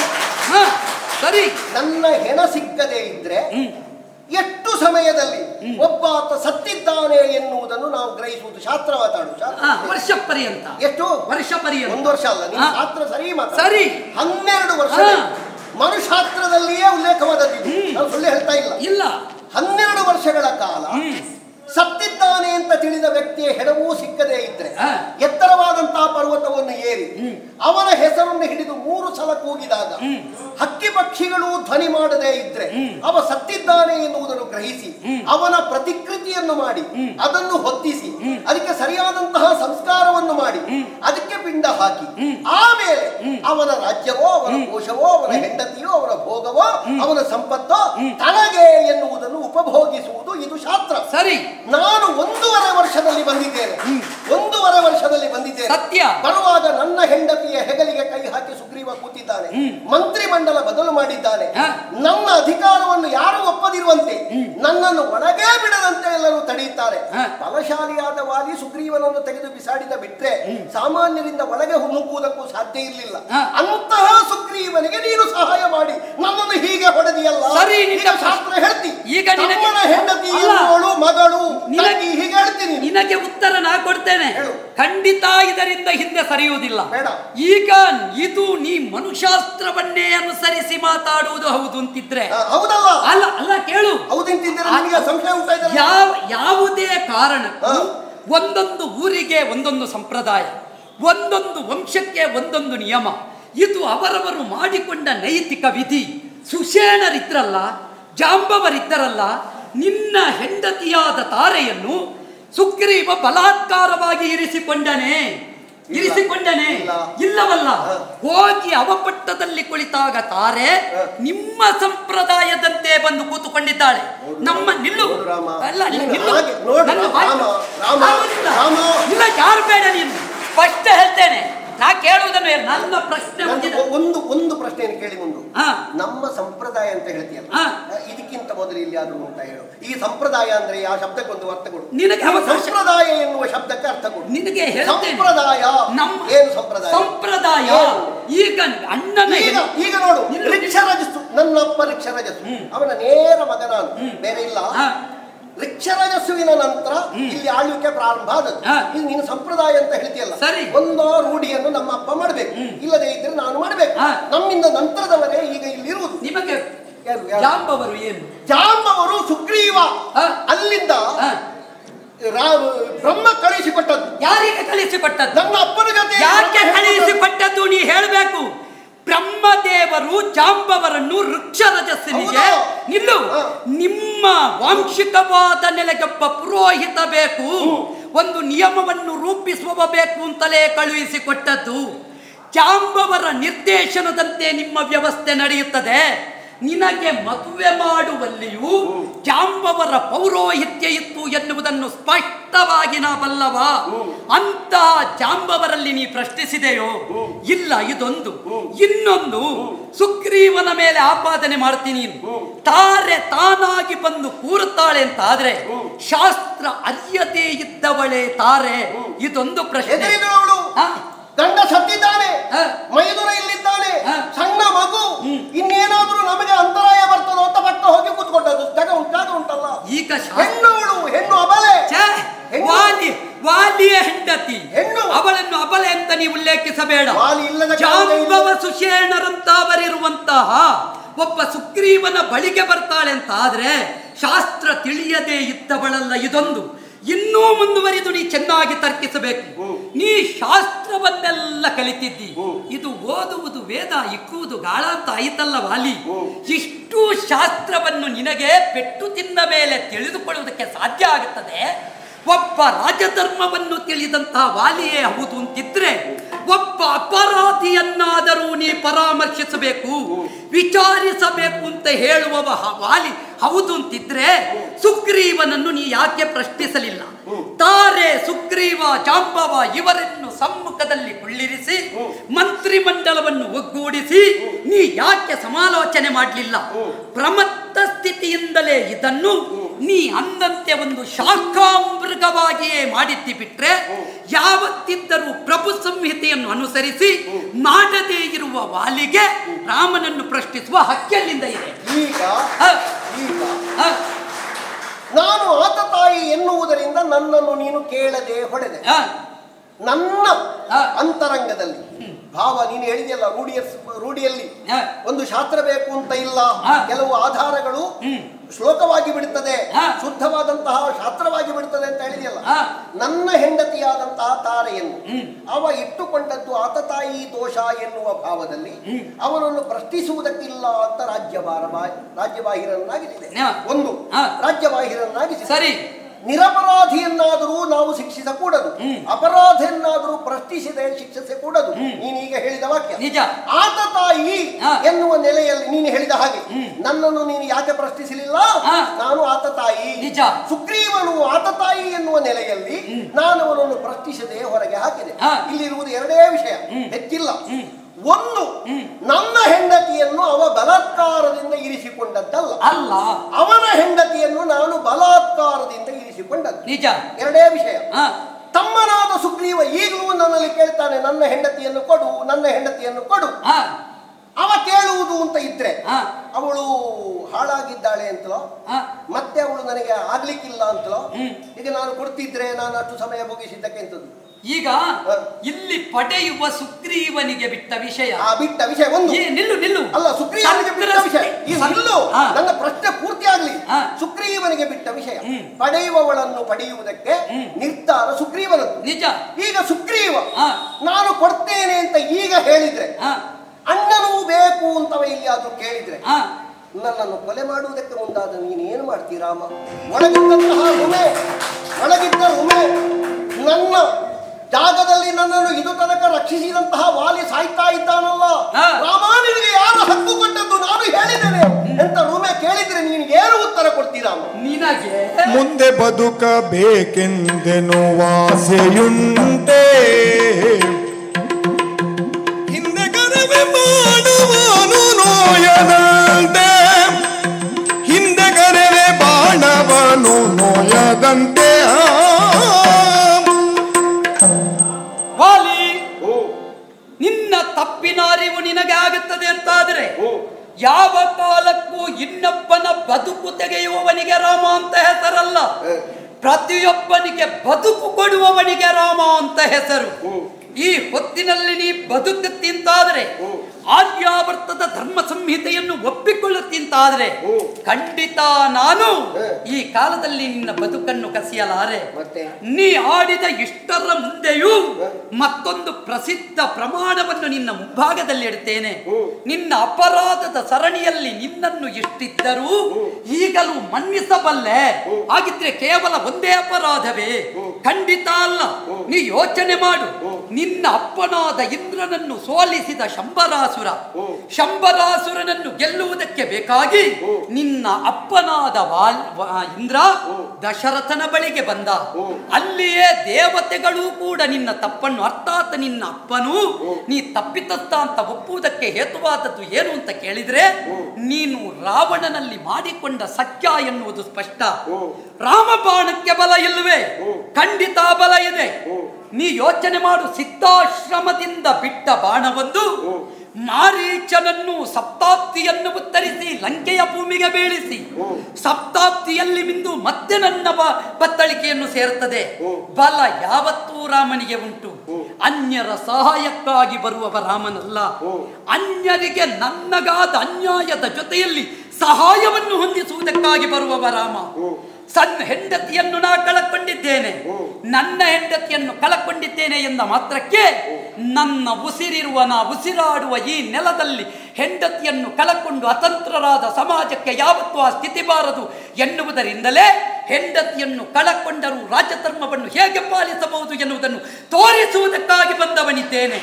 ಹೆಣ ಸಿಕ್ಕದೆ ಇದ್ರೆ ಎಷ್ಟು ಸಮಯದಲ್ಲಿ ಒಬ್ಬಾತ ಸತ್ತಿದ್ದಾನೆ ಎನ್ನುವುದನ್ನು ನಾವು ಗ್ರಹಿಸುವುದು? ಶಾಸ್ತ್ರ ಮಾತಾಡು. ವರ್ಷ ಪರ್ಯಂತ. ಎಷ್ಟು ವರ್ಷ ಪರ್ಯಂತ? 1 ವರ್ಷ ಅಲ್ಲ, ನೀವು ಶಾಸ್ತ್ರ ಸರಿ ಮಾತಾಡು. ಸರಿ, 12 ವರ್ಷ ಮನುಶಾಸ್ತ್ರದಲ್ಲಿಯೇ ಉಲ್ಲೇಖವಾದದ್ದು. ನಾವು ಸುಳ್ಳು ಹೇಳ್ತಾ ಇಲ್ಲ. 12 ವರ್ಷಗಳ ಕಾಲ ಸತ್ತಿದ್ದಾನೆ ಅಂತ ತಿಳಿದ ವ್ಯಕ್ತಿಯ ಹೆಣವೂ ಸಿಕ್ಕದೇ ಇದ್ರೆ ಎತ್ತರವಾದಂತಹ ಪರ್ವತವನ್ನು ಏರಿ ಅವನ ಹೆಸರನ್ನು ಹಿಡಿದು 3 ಸಲ ಕೂಗಿದಾಗ ಹಕ್ಕಿ ಪಕ್ಷಿಗಳು ಧ್ವನಿ ಮಾಡದೇ ಇದ್ರೆ ಅವ ಸತ್ತಿದ್ದಾನೆ ಎನ್ನುವುದನ್ನು ಗ್ರಹಿಸಿ ಅವನ ಪ್ರತಿಕೃತಿಯನ್ನು ಮಾಡಿ ಅದನ್ನು ಹೊತ್ತಿಸಿ ಅದಕ್ಕೆ ಸರಿಯಾದಂತಹ ಸಂಸ್ಕಾರವನ್ನು ಮಾಡಿ ಅದಕ್ಕೆ ಪಿಂಡ ಹಾಕಿ ಆಮೇಲೆ ಅವನ ರಾಜ್ಯವೋ ಅವನ ಕೋಶವೋ ಅವನ ಹೆಂಡತಿಯೋ ಅವನ ಭೋಗವೋ ಅವನ ಸಂಪತ್ತೋ ತನಗೆ ಎನ್ನುವುದನ್ನು ಉಪಭೋಗಿಸುವುದು ಇದು ಶಾಸ್ತ್ರ. ಸರಿ, ನಾನು 1.5 ವರ್ಷದಲ್ಲಿ ಬಂದಿದ್ದೇನೆ. 1.5 ವರ್ಷದಲ್ಲಿ ಬಂದಿದ್ದೇನೆ. ಸತ್ಯ. ಬರುವಾಗ ನನ್ನ ಹೆಂಡತಿಯ ಹೆಗಲಿಗೆ ಕೈ ಹಾಕಿ ಸುಗ್ರೀವ ಕೂತಿದ್ದಾನೆ. ಮಂತ್ರಿ ಮಂಡಲ ಬದಲು ಮಾಡಿದ್ದಾನೆ. ನನ್ನ ಅಧಿಕಾರವನ್ನು ಯಾರು ಒಪ್ಪದಿರುವಂತೆ ನನ್ನನ್ನು ಒಳಗೇ ಬಿಡದಂತೆ ಎಲ್ಲರೂ ತಡೆಯುತ್ತಾರೆ. ಬಲಶಾಲಿಯಾದ ವಾಲಿ ಸುಗ್ರೀವನನ್ನು ತೆಗೆದು ಬಿಸಾಡಿದ ಬಿಟ್ರೆ ಸಾಮಾನ್ಯರಿಂದ ಒಳಗೆ ನುಗ್ಗುವುದಕ್ಕೂ ಸಾಧ್ಯ ಇರಲಿಲ್ಲ. ಅಂತಹ ಸುಗ್ರೀವನಿಗೆ ನೀನು ಸಹಾಯ ಮಾಡಿ ನನ್ನನ್ನು ಹೀಗೆ ಹೊಡೆದಿಯಲ್ಲ. ಸರಿ, ಶಾಸ್ತ್ರ ಹೇಳ್ತಿ. ಈಗ ಹೆಂಡತಿ ಮಗಳು ಹೀಗೆ ಹೇಳ್ತೀನಿ. ನಿನಗೆ ಉತ್ತರ ನಾ ಕೊಡ್ತೇನೆ. ಖಂಡಿತ ಇದರಿಂದ ಹಿಂದೆ ಸರಿಯುವುದಿಲ್ಲ. ಈಗ ಇದು ನೀ ಮನುಶಾಸ್ತ್ರವನ್ನೇ ಅನುಸರಿಸಿ ಮಾತಾಡುವುದು ಹೌದು ಅಂತಿದ್ರೆ ಹೌದಲ್ಲ? ಅಲ್ಲ ಕೇಳು, ಯಾವುದೇ ಕಾರಣಕ್ಕೂ ಒಂದೊಂದು ಊರಿಗೆ ಒಂದೊಂದು ಸಂಪ್ರದಾಯ, ಒಂದೊಂದು ವಂಶಕ್ಕೆ ಒಂದೊಂದು ನಿಯಮ, ಇದು ಅವರವರು ಮಾಡಿಕೊಂಡ ನೈತಿಕ ವಿಧಿ. ಸುಷೇಣರಿದ್ರಲ್ಲ, ಜಾಂಬವರಿದ್ದರಲ್ಲ, ನಿನ್ನ ಹೆಂಡತಿಯಾದ ತಾರೆಯನ್ನು ಸುಗ್ರೀವ ಬಲಾತ್ಕಾರವಾಗಿ ಇರಿಸಿಕೊಂಡನೇ? ಇಲ್ಲವಲ್ಲ. ಹೋಗಿ ಅವಪಟ್ಟದಲ್ಲಿ ಕುಳಿತಾಗ ತಾರೆ ನಿಮ್ಮ ಸಂಪ್ರದಾಯದಂತೆ ಬಂದು ಕೂತುಕೊಂಡಿದ್ದಾಳೆ. ನಮ್ಮ ನಿಲ್ಲು ಅಲ್ಲ, ಇಲ್ಲ, ಯಾರು ಬೇಡ, ನೀನು ಫಸ್ಟ್ ಹೇಳ್ತೇನೆ. ನಾ ಕೇಳುವುದನ್ನು ನನ್ನ ಪ್ರಶ್ನೆ ಒಂದು ಪ್ರಶ್ನೆಯನ್ನು ಕೇಳಿ ಮುಂದೆ. ನಮ್ಮ ಸಂಪ್ರದಾಯ ಅಂತ ಹೇಳ್ತೀಯಲ್ಲ, ಇದಕ್ಕಿಂತ ಮೊದಲು ಇಲ್ಲಿ ಆದ್ರೂ ಅಂತ ಹೇಳು. ಈ ಸಂಪ್ರದಾಯ ಅಂದ್ರೆ ಆ ಶಬ್ದಕ್ಕೊಂದು ಅರ್ಥ ಕೊಡು. ನಿನಗೆ ಸಂಪ್ರದಾಯ ಎನ್ನುವ ಶಬ್ದಕ್ಕೆ ಅರ್ಥ ಕೊಡು. ನಿನಗೆ ಸಂಪ್ರದಾಯ ಏನು? ಸಂಪ್ರದಾಯ ಈಗ ಅಣ್ಣನ ಈಗ ನೋಡು, ರಿಕ್ಷರಜಸ್ಸು, ನನ್ನಪ್ಪ ರಿಕ್ಷರಜಸ್ಸು, ಅವನ ನೇರ ಮಗ ನಾನು, ಬೇರೆ ಇಲ್ಲ. ರಿಕ್ಷರಜಸ್ಸುವಿನ ನಂತರ ಇಲ್ಲಿ ಆಳ್ವಿಕೆ ಪ್ರಾರಂಭ ಆದದ್ದು. ಇದು ನೀನು ಸಂಪ್ರದಾಯ ಅಂತ ಹೇಳ್ತೀಯಲ್ಲ, ಒಂದೋ ರೂಢಿಯನ್ನು ನಮ್ಮ ಅಪ್ಪ ಮಾಡ್ಬೇಕು, ಇಲ್ಲದೆ ಇದ್ರೆ ನಾನು ಮಾಡ್ಬೇಕು. ನಮ್ಮಿಂದ ನಂತರದವರೇ ಈಗ ಇಲ್ಲಿ ಇರುವುದು. ನಿಮಗೆ ಜಾಂಬವರು ಏನು? ಜಾಂಬವರು ಸುಗ್ರೀವ ಅಲ್ಲಿಂದ ಬ್ರಹ್ಮ ಕಳಿಸಿಕೊಟ್ಟದ್ದು. ಯಾರಿಗೆ ಕಳಿಸಿಕೊಟ್ಟದ್ದು? ನನ್ನ ಅಪ್ಪನ ಜೊತೆ. ಯಾಕೆ ಕಳಿಸಿಕೊಟ್ಟದ್ದು ನೀ ಹೇಳಬೇಕು. ಬ್ರಹ್ಮದೇವರು ಜಾಂಬವರನ್ನು ವೃಕ್ಷರಜಸ್ಸಿನಿಗೆ ನಿಲ್ಲು, ನಿಮ್ಮ ವಾಂಶಿಕವಾದ ನೆಲೆಗೊಬ್ಬ ಪುರೋಹಿತ ಬೇಕು, ಒಂದು ನಿಯಮವನ್ನು ರೂಪಿಸುವ ಬೇಕು ಅಂತಲೇ ಕಳುಹಿಸಿಕೊಟ್ಟದ್ದು. ಜಾಂಬವರ ನಿರ್ದೇಶನದಂತೆ ನಿಮ್ಮ ವ್ಯವಸ್ಥೆ ನಡೆಯುತ್ತದೆ. ನಿನಗೆ ಮದುವೆ ಮಾಡುವಲ್ಲಿಯೂ ಜಾಂಬವರ ಪೌರೋಹಿತ್ಯ ಇತ್ತು ಎನ್ನುವುದನ್ನು ಸ್ಪಷ್ಟವಾಗಿ ನಾ ಬಲ್ಲವ. ಅಂತಹ ಜಾಂಬವರಲ್ಲಿ ನೀ ಪ್ರಶ್ನಿಸಿದೆಯೋ? ಇಲ್ಲ. ಇದೊಂದು. ಇನ್ನೊಂದು, ಸುಗ್ರೀವನ ಮೇಲೆ ಆಪಾದನೆ ಮಾಡ್ತೀನಿ. ತಾರೆ ತಾನಾಗಿ ಬಂದು ಕೂರುತ್ತಾಳೆ ಅಂತ ಆದ್ರೆ ಶಾಸ್ತ್ರ ಅರಿಯದೇ ಇದ್ದವಳೆ ತಾರೆ. ಇದೊಂದು ಪ್ರಶ್ನೆ. ಗಂಡ ಸತ್ತಿದ್ದಾನೆ, ಮೈದುನ ಇಲ್ಲಿದ್ದಾನೆ, ಸಣ್ಣ ಮಗು, ಇನ್ನೇನಾದ್ರೂ ನಮಗೆ ಅಂತರಾಯ ಬರ್ತದೋ ಅಂತ ಪಕ್ಕ ಹೋಗಿ ಕೂತ್ಕೊಂಡದ್ದು. ಜಾಗ ಉಂಟಲ್ಲ. ಈಗ ಹೆಣ್ಣು ಅಬಲೆ, ವಾಲಿಯ ಹೆಂಡತಿ, ಅವಳನ್ನು ಅಬಲೆ ಅಂತ ನೀವು ಉಲ್ಲೇಖಿಸಬೇಡ. ಜಾಂಬವ ಸುಷೇಣರಂತವರಿರುವಂತಹ ಒಬ್ಬ ಸುಗ್ರೀವನ ಬಳಿಗೆ ಬರ್ತಾಳೆ ಅಂತ ಆದ್ರೆ ಶಾಸ್ತ್ರ ತಿಳಿಯದೇ ಇದ್ದವಳಲ್ಲ. ಇದೊಂದು. ಇನ್ನೂ ಮುಂದುವರಿದು ನೀ ಚೆನ್ನಾಗಿ ತರ್ಕಿಸಬೇಕು. ನೀ ಶಾಸ್ತ್ರವನ್ನೆಲ್ಲ ಕಲಿತಿದ್ದಿ. ಇದು ಓದುವುದು ವೇದ, ಇಕ್ಕುವುದು ಗಾಳ ಅಂತ ಆಯಿತಲ್ಲ ವಾಲಿ. ಇಷ್ಟು ಶಾಸ್ತ್ರವನ್ನು ನಿನಗೆ ಪೆಟ್ಟು ತಿಂದ ಮೇಲೆ ತಿಳಿದುಕೊಳ್ಳುವುದಕ್ಕೆ ಸಾಧ್ಯ ಆಗುತ್ತದೆ? ಒಬ್ಬ ರಾಜಧರ್ಮವನ್ನು ತಿಳಿದಂತಹ ವಾಲಿಯೇ ಹೌದು ಅಂತಿದ್ರೆ ಒಬ್ಬ ಅಪರಾಧಿಯನ್ನಾದರೂ ನೀ ಪರಾಮರ್ಶಿಸಬೇಕು, ವಿಚಾರಿಸಬೇಕು ಅಂತ ಹೇಳುವವ ವಾಲಿ ಹೌದು ಅಂತಿದ್ರೆ ಸುಗ್ರೀವನನ್ನು ನೀ ಯಾಕೆ ಪ್ರಶ್ನಿಸಲಿಲ್ಲ? ತಾರೆ, ಸುಗ್ರೀವ, ಜಾಂಬವ ಇವರನ್ನು ಸಮ್ಮುಖದಲ್ಲಿ ಕುಳ್ಳಿರಿಸಿ ಮಂತ್ರಿಮಂಡಲವನ್ನು ಒಗ್ಗೂಡಿಸಿ ನೀ ಯಾಕೆ ಸಮಾಲೋಚನೆ ಮಾಡಲಿಲ್ಲ? ಪ್ರಮತ್ತ ಸ್ಥಿತಿಯಿಂದಲೇ ಇದನ್ನು ನೀ ಅಂದಂತೆ ಒಂದು ಶಾಖಾಮೃಗವಾಗಿಯೇ ಮಾಡಿದ್ದಿ ಬಿಟ್ರೆ ಯಾವತ್ತಿದ್ದರೂ ಪ್ರಭು ಸಂಹಿತೆಯನ್ನು ಅನುಸರಿಸಿ ಮಾಡದೇ ಇರುವ ವಾಲಿಗೆ ರಾಮನನ್ನು ಪ್ರಶ್ನಿಸುವ ಹಕ್ಕೆಲ್ಲಿಂದ ಇದೆ? ಈಗ ನಾನು ಆತ ತಾಯಿ ಎನ್ನುವುದರಿಂದ ನನ್ನನ್ನು ನೀನು ಕೇಳದೆ ಹೊಡೆದೆ. ನನ್ನ ಅಂತರಂಗದಲ್ಲಿ ಭಾವ ನೀನು ಹೇಳಿದೆಯಲ್ಲ, ರೂಢಿಯಲ್ಲಿ ಒಂದು ಶಾಸ್ತ್ರ ಬೇಕು ಅಂತ ಇಲ್ಲ, ಕೆಲವು ಆಧಾರಗಳು ಶ್ಲೋಕವಾಗಿ ಬಿಡುತ್ತದೆ, ಶುದ್ಧವಾದಂತಹ ಶಾಸ್ತ್ರವಾಗಿ ಬಿಡುತ್ತದೆ ಅಂತ ಹೇಳಿದೆಯಲ್ಲ. ನನ್ನ ಹೆಂಡತಿಯಾದಂತಹ ತಾರೆಯನ್ನು ಅವ ಇಟ್ಟುಕೊಂಡದ್ದು ಆತ ತಾಯಿ ದೋಷ ಎನ್ನುವ ಭಾವದಲ್ಲಿ ಅವನನ್ನು ಪ್ರಶ್ನಿಸುವುದಕ್ಕಿಲ್ಲ ಅಂತ ರಾಜ್ಯಬಾಹಿರನ್ನಾಗಿಸಿದೆ. ಒಂದು ರಾಜ್ಯಬಾಹಿರನ್ನಾಗಿಸಿದೆ. ಸರಿ. ನಿರಪರಾಧಿಯನ್ನಾದರೂ ನಾವು ಶಿಕ್ಷಿಸಕೂಡದು, ಅಪರಾಧಿಯನ್ನಾದರೂ ಪ್ರಶ್ನಿಸಿದೆ ಶಿಕ್ಷಿಸಕೂಡದು. ನೀನೀಗ ಹೇಳಿದ ವಾಕ್ಯ ನಿಜ. ಆತ ತಾಯಿ ಎನ್ನುವ ನೆಲೆಯಲ್ಲಿ ನೀನು ಹೇಳಿದ ಹಾಗೆ ನನ್ನನ್ನು ನೀನು ಯಾಕೆ ಪ್ರಶ್ನಿಸಲಿಲ್ಲ? ನಾನು ಆತ ತಾಯಿ, ನಿಜ. ಸುಗ್ರೀವನು ಆತ ತಾಯಿ ಎನ್ನುವ ನೆಲೆಯಲ್ಲಿ ನಾನು ಅವನನ್ನು ಪ್ರಶ್ನಿಸದೆ ಹೊರಗೆ ಹಾಕಿದೆ. ಇಲ್ಲಿರುವುದು ಎರಡೇ ವಿಷಯ, ಹೆಚ್ಚಿಲ್ಲ. ಒಂದು, ನನ್ನ ಹೆಂಡತಿಯನ್ನು ಅವ ಬಲಾತ್ಕಾರದಿಂದ ಇರಿಸಿಕೊಂಡದ್ದಲ್ಲ, ಅಲ್ಲ, ಅವನ ಹೆಂಡತಿಯನ್ನು ನಾನು ಬಲಾತ್ಕಾರದಿಂದ ಇರಿಸಿಕೊಂಡದ್ದು. ನಿಜ. ಎರಡೇ ವಿಷಯ. ತಮ್ಮನಾದ ಸುಗ್ರೀವ ಈಗಲೂ ನನ್ನಲ್ಲಿ ಕೇಳ್ತಾನೆ, ನನ್ನ ಹೆಂಡತಿಯನ್ನು ಕೊಡು, ನನ್ನ ಹೆಂಡತಿಯನ್ನು ಕೊಡು. ಅವ ಕೇಳುವುದು ಅಂತ ಇದ್ರೆ ಅವಳು ಹಾಳಾಗಿದ್ದಾಳೆ ಅಂತಲೋ, ಮತ್ತೆ ಅವಳು ನನಗೆ ಆಗ್ಲಿಕ್ಕಿಲ್ಲ ಅಂತಲೋ, ಈಗ ನಾನು ಕೊಡ್ತಿದ್ರೆ ನಾನು ಅಷ್ಟು ಸಮಯ ಮುಗಿಸಿದ್ದಕ್ಕೆ ಅಂತದ್ದು. ಈಗ ಇಲ್ಲಿ ಪಡೆಯುವ ಸುಗ್ರೀವನಿಗೆ ಬಿಟ್ಟ ವಿಷಯ ಒಂದು. ನಿಲ್ಲು ಅಲ್ಲ, ಸುಗ್ರೀವನಿಗೆ ಬಿಟ್ಟ ವಿಷಯ ನಿಲ್ಲು, ನನ್ನ ಪ್ರಶ್ನೆ ಪೂರ್ತಿ ಆಗ್ಲಿ. ಸುಗ್ರೀವನಿಗೆ ಬಿಟ್ಟ ವಿಷಯ, ಪಡೆಯುವವಳನ್ನು ಪಡೆಯುವುದಕ್ಕೆ ನಿರ್ಧಾರ ಸುಗ್ರೀವನದ್ದು. ನಿಜ. ಈಗ ಸುಗ್ರೀವ ನಾನು ಕೊಡ್ತೇನೆ ಅಂತ ಈಗ ಹೇಳಿದ್ರೆ ಅಣ್ಣನೂ ಬೇಕು ಅಂತವ ಎಲ್ಲಿಯಾದ್ರೂ ಕೇಳಿದ್ರೆ ನನ್ನನ್ನು ಕೊಲೆ ಮಾಡುವುದಕ್ಕೆ ಮುಂದಾದ ನೀನೇನು ಮಾಡ್ತೀಯ ರಾಮ? ಒಳಗಿದ್ದಂತಹ ಒಳಗಿದ್ದ ಉಮೆ ನನ್ನ ಜಾಗದಲ್ಲಿ ನನ್ನನ್ನು ಇದು ತನಕ ರಕ್ಷಿಸಿದಂತಹ ವಾಲಿ ಸಾಯ್ತಾ ಇದ್ದಾನಲ್ಲ ರಾಮ, ನಿನಗೆ ಯಾರು ಹಕ್ಕು ಕೊಟ್ಟದ್ದು ನಾನು ಹೇಳಿದ್ದೇನೆ ಅಂತ ರೂಮೆ ಕೇಳಿದ್ರೆ ನೀನು ಏನು ಉತ್ತರ ಕೊಡ್ತೀರಾಮ? ನಿನಗೆ ಮುಂದೆ ಬದುಕಬೇಕೆಂದೆನ್ನುವ ಆಸೆಯುಂಟೆ, ಹಿಂದೆ ಕರವೇ ಮಾಡುವನು ನೋಯದಂತೆ, ಹಿಂದೆ ಕರವೇ ಬಾಣವನು ನೋಯದಂತೆ. ವಾಲಿ, ನಿನ್ನ ತಪ್ಪಿನ ಅರಿವು ನಿನಗೆ ಆಗುತ್ತದೆ ಅಂತಾದರೆ ಯಾವ ಕಾಲಕ್ಕೂ ಇನ್ನೊಬ್ಬನ ಬದುಕು ತೆಗೆಯುವವನಿಗೆ ರಾಮ ಅಂತ ಹೆಸರಲ್ಲ, ಪ್ರತಿಯೊಬ್ಬನಿಗೆ ಬದುಕು ಕೊಡುವವನಿಗೆ ರಾಮ ಅಂತ ಹೆಸರು. ಈ ಹೊತ್ತಿನಲ್ಲಿ ನೀ ಬದುಕುತ್ತಿಂತಾದರೆ, ಆರ್ಯಾವರ್ತದ ಧರ್ಮ ಸಂಹಿತೆಯನ್ನು ಒಪ್ಪಿಕೊಳ್ಳುತ್ತಿಂತಾದರೆ ಖಂಡಿತ ನಾನು ಈ ಕಾಲದಲ್ಲಿ ನಿನ್ನ ಬದುಕನ್ನು ಕಸಿಯಲಾರೆ. ನೀ ಆಡಿದ ಇಷ್ಟರ ಮುಂದೆಯೂ ಮತ್ತೊಂದು ಪ್ರಸಿದ್ಧ ಪ್ರಮಾಣವನ್ನು ನಿನ್ನ ಮುಂಭಾಗದಲ್ಲಿ ಇಡುತ್ತೇನೆ. ನಿನ್ನ ಅಪರಾಧದ ಸರಣಿಯಲ್ಲಿ ನಿನ್ನನ್ನು ಇಷ್ಟಿದ್ದರೂ ಈಗಲೂ ಮನ್ನಿಸಬಲ್ಲೆ? ಹಾಗಿದ್ರೆ ಕೇವಲ ಒಂದೇ ಅಪರಾಧವೇ? ಖಂಡಿತ ಅಲ್ಲ. ನೀ ಯೋಚನೆ ಮಾಡು. ನಿನ್ನ ಅಪ್ಪನಾದ ಇಂದ್ರನನ್ನು ಸೋಲಿಸಿದ ಶಂಬರಾಸುರನನ್ನು ಗೆಲ್ಲುವುದಕ್ಕೆ ಬೇಕಾಗಿ ನಿನ್ನ ಅಪ್ಪನಾದ ಇಂದ್ರ ದಶರಥನ ಬಳಿಗೆ ಬಂದ. ಅಲ್ಲಿಯೇ ದೇವತೆಗಳು ಕೂಡ ನಿನ್ನ ತಪ್ಪನ್ನು, ಅರ್ಥಾತ್ ನಿನ್ನ ಅಪ್ಪನು ನೀ ತಪ್ಪಿತಸ್ಥ ಅಂತ ಒಪ್ಪುವುದಕ್ಕೆ ಹೇತುವಾದದ್ದು ಏನು ಅಂತ ಕೇಳಿದ್ರೆ, ನೀನು ರಾವಣನಲ್ಲಿ ಮಾಡಿಕೊಂಡ ಸತ್ಯ ಎನ್ನುವುದು ಸ್ಪಷ್ಟ. ರಾಮಬಾಣಕ್ಕೆ ಬಲ ಇಲ್ಲವೇ? ಖಂಡಿತ ಬಲ ಇದೆ. ನೀ ಯೋಚನೆ ಮಾಡು. ಸಿದ್ಧಾಶ್ರಮದಿಂದ ಬಿಟ್ಟ ಬಾಣವೊಂದು ಮಾರೀಚನನ್ನು ಸಪ್ತಾಪ್ತಿಯನ್ನು ಉತ್ತರಿಸಿ ಲಂಕೆಯ ಭೂಮಿಗೆ ಬೀಳಿಸಿ ಸಪ್ತಾಪ್ತಿಯಲ್ಲಿ ಮಿಂದು ಮತ್ತೆ ನನ್ನ ಬತ್ತಳಿಕೆಯನ್ನು ಸೇರುತ್ತದೆ. ಬಲ ಯಾವತ್ತೂ ರಾಮನಿಗೆ ಉಂಟು. ಅನ್ಯರ ಸಹಾಯಕ್ಕಾಗಿ ಬರುವವ ರಾಮನಲ್ಲ. ಅನ್ಯರಿಗೆ ನನ್ನಗಾದ ಅನ್ಯಾಯದ ಜೊತೆಯಲ್ಲಿ ಸಹಾಯವನ್ನು ಹೊಂದಿಸುವುದಕ್ಕಾಗಿ ಬರುವವ ರಾಮ. ಸಣ್ಣ ಹೆಂಡತಿಯನ್ನು ನಾ ಕಳಕೊಂಡಿದ್ದೇನೆ, ನನ್ನ ಹೆಂಡತಿಯನ್ನು ಕಳಕೊಂಡಿದ್ದೇನೆ ಎಂದ ಮಾತ್ರಕ್ಕೆ ನನ್ನ ಉಸಿರಿರುವ ನಾ ಉಸಿರಾಡುವ ಈ ನೆಲದಲ್ಲಿ ಹೆಂಡತಿಯನ್ನು ಕಳಕೊಂಡು ಅತಂತ್ರರಾದ ಸಮಾಜಕ್ಕೆ ಯಾವತ್ತೂ ಆ ಸ್ಥಿತಿ ಬಾರದು ಎನ್ನುವುದರಿಂದಲೇ ಹೆಂಡತಿಯನ್ನು ಕಳಕೊಂಡರೂ ರಾಜಧರ್ಮವನ್ನು ಹೇಗೆ ಪಾಲಿಸಬಹುದು ಎನ್ನುವುದನ್ನು ತೋರಿಸುವುದಕ್ಕಾಗಿ ಬಂದವನಿದ್ದೇನೆ.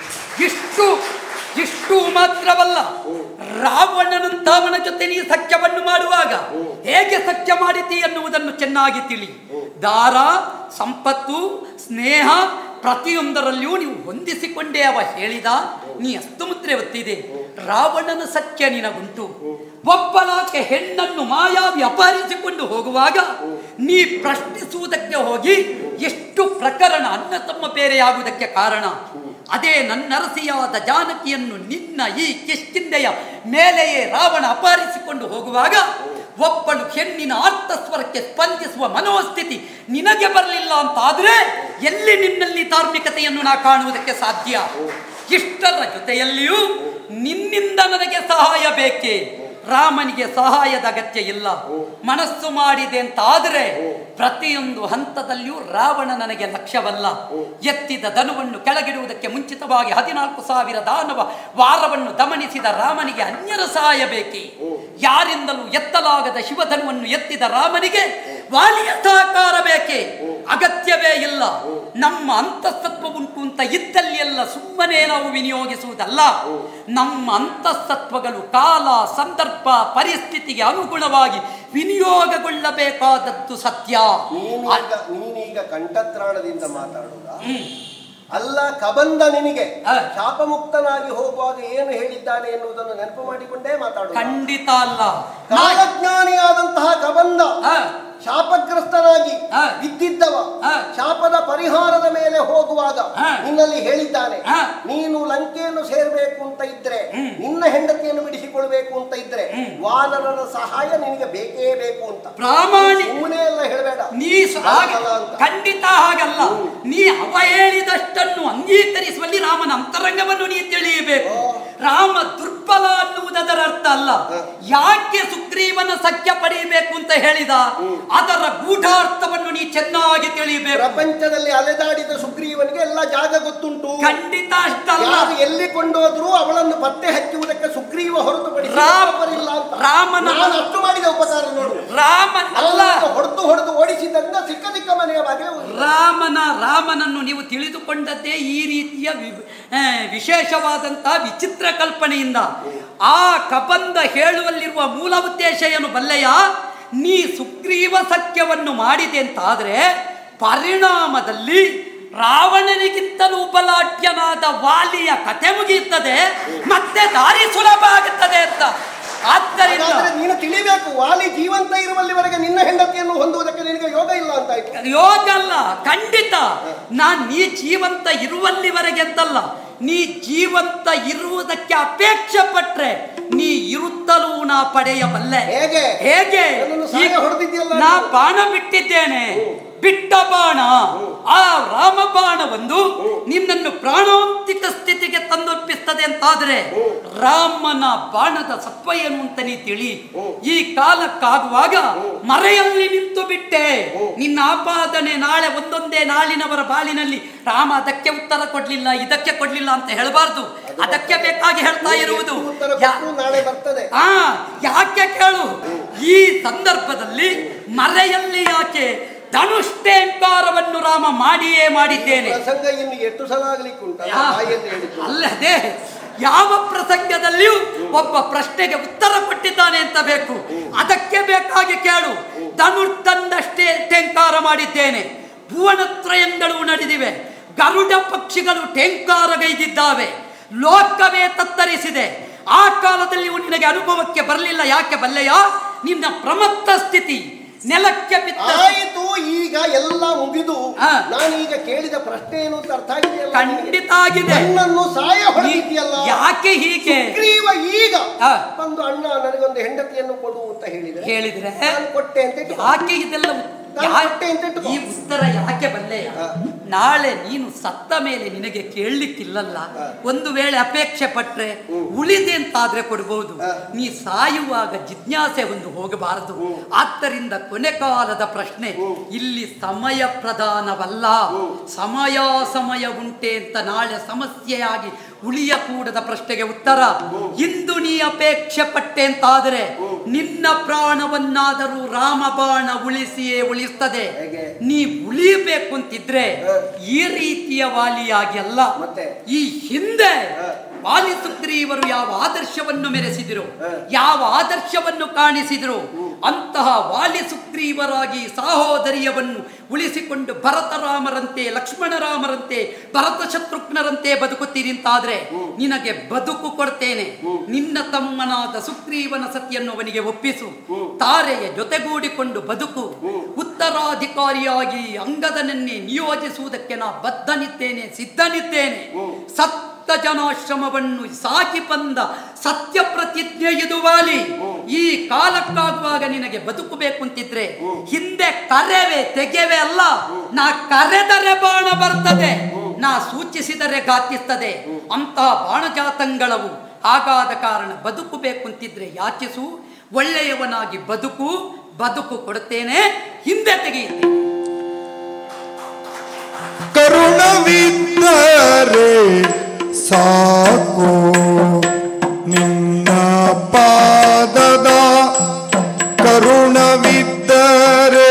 ಇಷ್ಟು ಮಾತ್ರವಲ್ಲ, ರಾವಣನಂತವನ ಜೊತೆ ನೀ ಸಖ್ಯವನ್ನು ಮಾಡುವಾಗ ಹೇಗೆ ಸಖ್ಯ ಮಾಡಿತಿ ಎನ್ನುವುದನ್ನು ಚೆನ್ನಾಗಿ ತಿಳಿ. ದಾರ, ಸಂಪತ್ತು, ಸ್ನೇಹ ಪ್ರತಿಯೊಂದರಲ್ಲಿಯೂ ನೀವು ಹೊಂದಿಸಿಕೊಂಡೇ ಅವ ಹೇಳಿದ. ನೀ ಹಸ್ತಮುದ್ರೆ ಒತ್ತಿದೆ. ರಾವಣನ ಸಖ್ಯ ನಿನಗುಂಟು. ಒಬ್ಬನಾಕೆ ಹೆಣ್ಣನ್ನು ಮಾಯಾವಿ ಅಪಹರಿಸಿಕೊಂಡು ಹೋಗುವಾಗ ನೀ ಪ್ರಶ್ನಿಸುವುದಕ್ಕೆ ಹೋಗಿ ಎಷ್ಟು ಪ್ರಕರಣ ಅನ್ನ ತಮ್ಮ ಬೇರೆಯಾಗುವುದಕ್ಕೆ ಕಾರಣ. ಅದೇ ನನ್ನರಸಿಯಾದ ಜಾನಕಿಯನ್ನು ನಿನ್ನ ಈ ಕಿಷ್ಕಿಂಧೆಯ ಮೇಲೆಯೇ ರಾವಣ ಅಪಹರಿಸಿಕೊಂಡು ಹೋಗುವಾಗ ಒಬ್ಬಳು ಹೆಣ್ಣಿನ ಆರ್ತಸ್ವರಕ್ಕೆ ಸ್ಪಂದಿಸುವ ಮನೋಸ್ಥಿತಿ ನಿನಗೆ ಬರಲಿಲ್ಲ ಅಂತಾದ್ರೆ ಎಲ್ಲಿ ನಿನ್ನಲ್ಲಿ ಧಾರ್ಮಿಕತೆಯನ್ನು ನಾ ಕಾಣುವುದಕ್ಕೆ ಸಾಧ್ಯ? ಇಷ್ಟರ ಜೊತೆಯಲ್ಲಿಯೂ ನಿನ್ನಿಂದ ನನಗೆ ಸಹಾಯ ಬೇಕೇ? ರಾಮನಿಗೆ ಸಹಾಯದ ಅಗತ್ಯ ಇಲ್ಲ. ಮನಸ್ಸು ಮಾಡಿದೆ ಅಂತಾದರೆ ಪ್ರತಿಯೊಂದು ಹಂತದಲ್ಲಿಯೂ ರಾವಣ ನನಗೆ ಲಕ್ಷ್ಯವಲ್ಲ. ಎತ್ತಿದ ಧನುವನ್ನು ಕೆಳಗಿಡುವುದಕ್ಕೆ ಮುಂಚಿತವಾಗಿ 14,000 ದಾನವ ವಾರವನ್ನು ದಮನಿಸಿದ ರಾಮನಿಗೆ ಅನ್ಯರ ಸಹಾಯ ಬೇಕೇ? ಯಾರಿಂದಲೂ ಎತ್ತಲಾಗದ ಶಿವಧನುವನ್ನು ಎತ್ತಿದ ರಾಮನಿಗೆ ವಾಲಿಯ ಸಹಕಾರ ಬೇಕೇ? ಅಗತ್ಯವೇ ಇಲ್ಲ. ನಮ್ಮ ಅಂತಸ್ತತ್ವ ಉಂಟು ಅಂತ ಇದ್ದಲ್ಲಿ ಎಲ್ಲ ಸುಮ್ಮನೆ ನಾವು ವಿನಿಯೋಗಿಸುವುದಲ್ಲ. ನಮ್ಮ ಅಂತಸ್ತತ್ವಗಳು ಕಾಲ, ಸಂದರ್ಭ, ಪರಿಸ್ಥಿತಿಗೆ ಅನುಗುಣವಾಗಿ ವಿನಿಯೋಗಗೊಳ್ಳಬೇಕಾದದ್ದು ಸತ್ಯ. ನೀನೀಗ ಕಂಠತ್ರಾಣದಿಂದ ಮಾತಾಡುವುದ? ಅಲ್ಲ, ಕಬಂದ ನಿನಗೆ ಶಾಪಮುಕ್ತನಾಗಿ ಹೋಗುವಾಗ ಏನು ಹೇಳಿದ್ದಾನೆ ಎನ್ನುವುದನ್ನು ನೆನಪು ಮಾಡಿಕೊಂಡೇ ಮಾತಾಡುವ? ಖಂಡಿತ ಅಲ್ಲ. ಕಾಲಜ್ಞಾನಿಯಾದಂತಹ ಕಬಂದ ಶಾಪಗ್ರಸ್ತನಾಗಿ ಬಿದ್ದಿದ್ದವ ಶಾಪದ ಪರಿಹಾರದ ಮೇಲೆ ಹೋಗುವಾಗ ನಿನ್ನಲ್ಲಿ ಹೇಳಿದ್ದಾನೆ, ನೀನು ಲಂಕೆಯನ್ನು ಸೇರಬೇಕು ಅಂತ ಇದ್ರೆ, ನಿನ್ನ ಹೆಂಡತಿಯನ್ನು ಬಿಡಿಸಿಕೊಳ್ಬೇಕು ಅಂತ ಇದ್ರೆ ವಾನರನ ಸಹಾಯ ನಿನಗೆ ಬೇಕೇ ಬೇಕು ಅಂತ. ಪ್ರಾಮಾಣಿಕ ಸುಮ್ಮನೆ ಎಲ್ಲ ಹೇಳಬೇಡ. ನೀ ಖಂಡಿತ ಹಾಗಲ್ಲ. ನೀ ಅವ ಹೇಳಿದಷ್ಟನ್ನು ಅಂಗೀಕರಿಸುವಲ್ಲಿ ರಾಮನ ಅಂತರಂಗವನ್ನು ನೀ ತಿಳಿಯಬೇಕು. ರಾಮ ದುರ್ಬಲ ಅನ್ನುವುದರ ಅರ್ಥ ಅಲ್ಲ. ಯಾಕೆ ಸುಗ್ರೀವನ ಸಖ್ಯ ಪಡೆಯಬೇಕು ಅಂತ ಹೇಳಿದ ಅದರ ಗೂಢಾರ್ಥವನ್ನು ನೀ ಚೆನ್ನಾಗಿ ತಿಳಿಯಬೇಕು. ಪ್ರಪಂಚದಲ್ಲಿ ಅಲೆದಾಡಿದ ಸುಗ್ರೀವನಿಗೆ ಎಲ್ಲ ಜಾಗ ಗೊತ್ತುಂಟು. ಖಂಡಿತ ಅಷ್ಟಲ್ಲ. ಎಲ್ಲಿ ಕೊಂಡೋದ್ರು ಅವಳನ್ನು ಪತ್ತೆ ಹಚ್ಚುವುದಕ್ಕೆ ಸುಗ್ರೀವ ಹೊರತುಪಡಿಸಿ ರಾಮನ ಅಷ್ಟು ಮಾಡಿದ ಉಪಕಾರ ನೋಡು. ರಾಮನ ಅಲ್ಲ, ಹೊಡೆದು ಓಡಿಸಿದ್ದರಿಂದ ಸಿಕ್ಕ ಸಿಕ್ಕ ಮನೆಯ ಬಗ್ಗೆ ರಾಮನನ್ನು ನೀವು ತಿಳಿದುಕೊಂಡದ್ದೇ ಈ ರೀತಿಯ ವಿಶೇಷವಾದಂತಹ ವಿಚಿತ್ರ ಕಲ್ಪನೆಯಿಂದ. ಆ ಕಬಂಧ ಹೇಳುವಲ್ಲಿರುವ ಮೂಲ ಉದ್ದೇಶ ಏನು ಬಲ್ಲೆಯ? ನೀ ಸುಗ್ರೀವ ಸಖ್ಯವನ್ನು ಮಾಡಿದೆ ಅಂತಾದ್ರೆ ಪರಿಣಾಮದಲ್ಲಿ ರಾವಣನಿಗಿಂತಲೂ ಬಲಾಢ್ಯನಾದ ವಾಲಿಯ ಕತೆ ಮುಗಿಯುತ್ತದೆ, ಮತ್ತೆ ದಾರಿ ಸುಲಭ ಆಗುತ್ತದೆ ಅಂತ. ಆದ್ದರಿಂದ ನೀನು ತಿಳಿಬೇಕು, ವಾಲಿ ಜೀವಂತ ಇರುವಲ್ಲಿವರೆಗೆ ನಿನ್ನ ಹೆಂಡತಿಯನ್ನು ಹೊಂದುವುದಕ್ಕೆ ನಿನಗೆ ಯೋಗ ಇಲ್ಲ ಅಂತ ಆಯ್ತು. ಯೋಗ ಅಲ್ಲ, ಖಂಡಿತ. ನೀ ಜೀವಂತ ಇರುವಲ್ಲಿವರೆಗೆ ಅಂತಲ್ಲ, ನೀ ಜೀವಂತ ಇರುವುದಕ್ಕೆ ಅಪೇಕ್ಷೆ ಪಟ್ರೆ ನೀ ಇರುತ್ತಲೂ ನಾ ಪಡೆಯಬಲ್ಲೆ. ಹೇಗೆ ನಾ ಬಾಣ ಬಿಟ್ಟಿದ್ದೇನೆ, ಬಿಟ್ಟ ಬಾಣ, ಆ ರಾಮ ಬಾಣ ಒಂದು ನಿನ್ನನ್ನು ಪ್ರಾಣಾಂತಿಕ ಸ್ಥಿತಿಗೆ ತಂದೊಪ್ಪಿಸ್ತದೆ ಅಂತಾದ್ರೆ ರಾಮನ ಬಾಣದ ಸತ್ವ ಏನು ಅಂತ ನೀ ತಿಳಿ. ಈ ಕಾಲಕ್ಕಾಗುವಾಗ ಮರೆಯಲ್ಲಿ ನಿಂತು ಬಿಟ್ಟೆ. ನಿನ್ನ ಆಪಾದನೆ ನಾಳೆ ಒಂದೊಂದೇ ನಾಳಿನವರ ಬಾಳಿನಲ್ಲಿ ರಾಮ ಅದಕ್ಕೆ ಉತ್ತರ ಕೊಡ್ಲಿಲ್ಲ, ಇದಕ್ಕೆ ಕೊಡ್ಲಿಲ್ಲ ಅಂತ ಹೇಳಬಾರ್ದು. ಅದಕ್ಕೆ ಬೇಕಾಗಿ ಹೇಳ್ತಾ ಇರುವುದು. ಯಾಕೆ ಕೇಳು, ಈ ಸಂದರ್ಭದಲ್ಲಿ ಮರೆಯಲ್ಲಿ ಯಾಕೆ ಧನುಷ್ಟೇಂಕಾರವನ್ನು ರಾಮ ಮಾಡಿಯೇ ಮಾಡಿದ್ದೇನೆ. ಅಲ್ಲದೆ ಯಾವ ಪ್ರಸಂಗದಲ್ಲಿಯೂ ಒಬ್ಬ ಪ್ರಶ್ನೆಗೆ ಉತ್ತರ ಕೊಟ್ಟಿದ್ದಾನೆ ಅಂತ ಬೇಕು. ಅದಕ್ಕೆ ಬೇಕಾಗಿ ಕೇಳು. ಧನುರ್ದಂಡಷ್ಟೇ ಟೇಂಕಾರ ಮಾಡಿದ್ದೇನೆ. ಭುವನತ್ರಯಗಳು ನಡೆದಿವೆ, ಗರುಡ ಪಕ್ಷಿಗಳು ಟೇಂಕಾರಗೈದಿದ್ದಾವೆ, ಲೋಕವೇ ತತ್ತರಿಸಿದೆ. ಆ ಕಾಲದಲ್ಲಿ ನಿನಗೆ ಅನುಭವಕ್ಕೆ ಬರಲಿಲ್ಲ. ಯಾಕೆ ಬಲ್ಲೆಯ? ನಿನ್ನ ಪ್ರಮತ್ತ ಸ್ಥಿತಿ ನೆಲಕ್ಕೆ ಬಿದ್ದಾಯಿತು. ಈಗ ಎಲ್ಲ ಮುಗಿದು ನಾನೀಗ ಕೇಳಿದ ಪ್ರಶ್ನೆ ಏನು ಅಂತ ಅರ್ಥ ಆಗಿದೆ. ಖಂಡಿತ ಆಗಿದೆ. ನನ್ನನ್ನು ಸಾಯ ಹೊಡೆದಿದೆಯಲ್ಲ, ಯಾಕೆ ಹೀಗೆ? ಸುಗ್ರೀವ ಈಗ ಬಂದು ಅಣ್ಣ ನನಗೊಂದು ಹೆಂಡತಿಯನ್ನು ಕೊಡು ಅಂತ ಹೇಳಿದ್ರೆ ನಾನು ಕೊಟ್ಟೆ ಅಂತ. ಯಾಕೆ ಇದೆಲ್ಲ ಈ ಉತ್ತರ ಯಾಕೆ ಬಲ್ಲೆಯ? ನಾಳೆ ನೀನು ಸತ್ತ ಮೇಲೆ ನಿನಗೆ ಕೇಳಲಿಕ್ಕಿಲ್ಲಲ್ಲ. ಒಂದು ವೇಳೆ ಅಪೇಕ್ಷೆ ಪಟ್ರೆ ಉಳಿದೆ ಅಂತಾದ್ರೆ ಕೊಡಬಹುದು. ನೀ ಸಾಯುವಾಗ ಜಿಜ್ಞಾಸೆ ಒಂದು ಹೋಗಬಾರದು. ಆದ್ದರಿಂದ ಕೊನೆ ಕಾಲದ ಪ್ರಶ್ನೆ ಇಲ್ಲಿ ಸಮಯ ಪ್ರಧಾನವಲ್ಲ. ಸಮಯ ಉಂಟೆ ಅಂತ ನಾಳೆ ಸಮಸ್ಯೆಯಾಗಿ ಉಳಿಯಕೂಡದ ಪ್ರಶ್ನೆಗೆ ಉತ್ತರ ಇಂದು ನೀ ಅಪೇಕ್ಷೆ ಪಟ್ಟೆ ಅಂತಾದರೆ ನಿನ್ನ ಪ್ರಾಣವನ್ನಾದರೂ ರಾಮಬಾಣ ಉಳಿಸಿಯೇ ಉಳಿಸ್ತದೆ. ನೀ ಉಳಿಯಬೇಕು ಅಂತಿದ್ರೆ ಈ ರೀತಿಯ ವಾಲಿಯಾಗಿ ಅಲ್ಲ. ಈ ಹಿಂದೆ ವಾಲಿ ಸುಗ್ರೀವರು ಯಾವ ಆದರ್ಶವನ್ನು ಮೆರೆಸಿದರು, ಯಾವ ಆದರ್ಶವನ್ನು ಕಾಣಿಸಿದರು, ಅಂತಹ ವಾಲಿ ಸುಗ್ರೀವರಾಗಿ ಸಹೋದರಿಯವನ್ನು ಉಳಿಸಿಕೊಂಡು ಭರತರಾಮರಂತೆ, ಲಕ್ಷ್ಮಣರಾಮರಂತೆ, ಭರತ ಶತ್ರುಘ್ನರಂತೆ ಬದುಕುತ್ತೀರಿ ಅಂತಾದ್ರೆ ನಿನಗೆ ಬದುಕು ಕೊಡ್ತೇನೆ. ನಿನ್ನ ತಮ್ಮನಾದ ಸುಗ್ರೀವನ ಸತಿಯನ್ನು ಅವನಿಗೆ ಒಪ್ಪಿಸು, ತಾರೆಯ ಜೊತೆಗೂಡಿಕೊಂಡು ಬದುಕು. ಉತ್ತರಾಧಿಕಾರಿಯಾಗಿ ಅಂಗದನನ್ನೇ ನಿಯೋಜಿಸುವುದಕ್ಕೆ ನಾ ಬದ್ಧನಿದ್ದೇನೆ, ಸಿದ್ಧನಿದ್ದೇನೆ. ಜನಾಶ್ರಮವನ್ನು ಸಾಕಿ ಬಂದ ಸತ್ಯ ಪ್ರತಿಜ್ಞೆ ಇದು ವಾಲಿ. ಈ ಕಾಲಕ್ಕಾಗುವಾಗ ನಿನಗೆ ಬದುಕಬೇಕು ಅಂತಿದ್ರೆ ಹಿಂದೆ ಕರೆವೆ ತೆಗೆವೆ ಅಲ್ಲ, ನಾ ಕರೆದರೆ ಬಾಣ ಬರ್ತದೆ, ನಾ ಸೂಚಿಸಿದರೆ ಘಾತಿಸ್ತದೆ. ಅಂತಹ ಬಾಣಜಾತಂಗಳವು. ಹಾಗಾದ ಕಾರಣ ಬದುಕಬೇಕು ಅಂತಿದ್ರೆ ಯಾಚಿಸು, ಒಳ್ಳೆಯವನಾಗಿ ಬದುಕು ಕೊಡುತ್ತೇನೆ, ಹಿಂದೆ ತೆಗೆಯುತ್ತೇನೆ. ಕರುಣವಿದ್ದರೆ ಸಾಕು ನಿನ್ನ ಪಾದದ, ಕರುಣವಿದ್ದರೆ